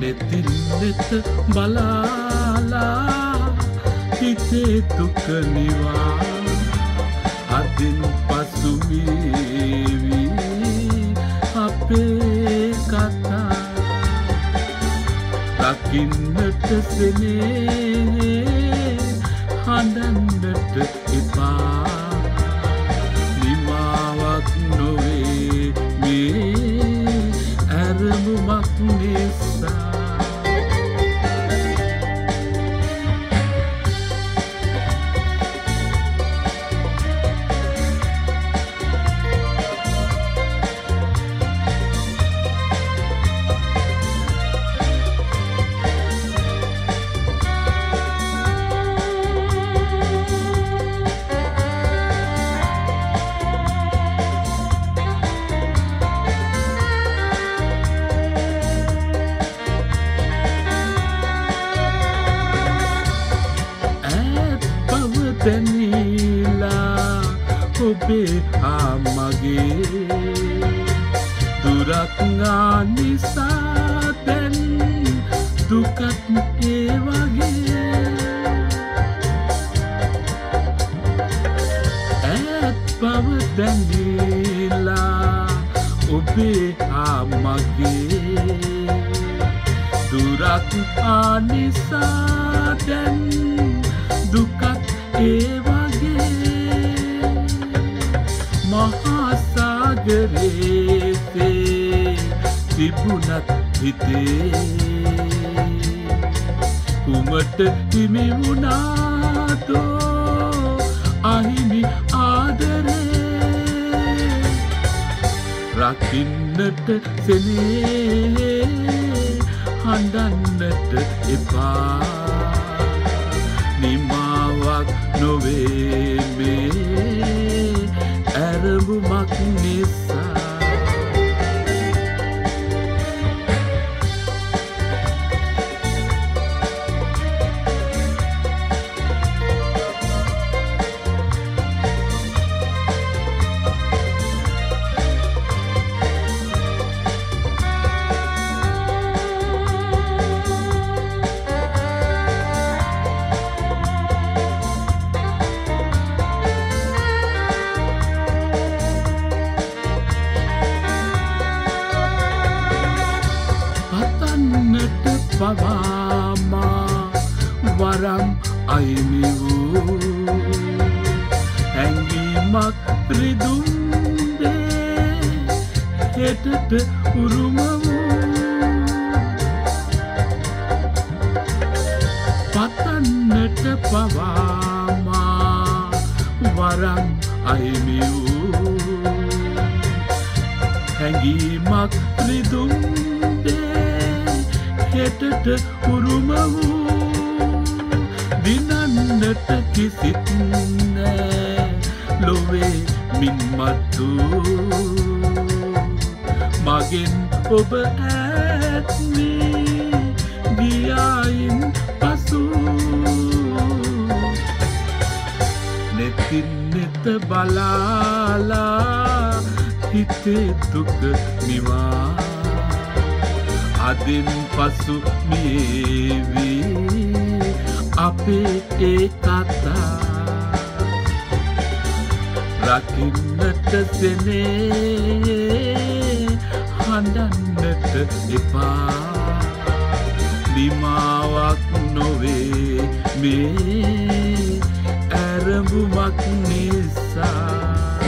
නෙතින් නෙත බලාලා හිතේ දුක නිවා අදින් පසු වේවි අපේ කතා රකින්නට සෙනේ හඬන්නට එපා නිමාවක් නොවේ මේ ඇරමුමක් නිසා දැනීලා ඔබේ ආමගේ දුරක් නිසා දැන් දුකත් ඒ වගේ ඈත් බව දැනීලා ඔබේ ආමගේ දුරක් නිසා දැන් දුකත් ඒ වගේ මහා සාගරේ තිබුණත් හිතේ කුමට හිමි වුණාදෝ අහිමි ආදරේ රකින්නට සෙනේ හඬන්නට එපා නිමාවක් නොවේ මේ ඇරමුමක් නිසා පවාමා වරම් අයිමි වූ හැඟීමක් රිදුම්දේ හෙටට උරුම වූ පතන්නට පවාමා වරම් අයිමි වූ හැඟීමක් රිදුම්දේ හෙටට උරුම වූ දිනන්නට කිසිත් නෑ ලොවේ මින්මත්තු මගෙන් ඔබ ඈත්මී ගියායින් පසු නෙතින් නෙත බලාලා හිතේ දුක නිවා අදින් පසු මියේවි අපේ ඒ කතා රකින්නට සෙනේ හඬන්නට එපා නිමාවක් නොවේ මේ ඇරඹුමක් නිසා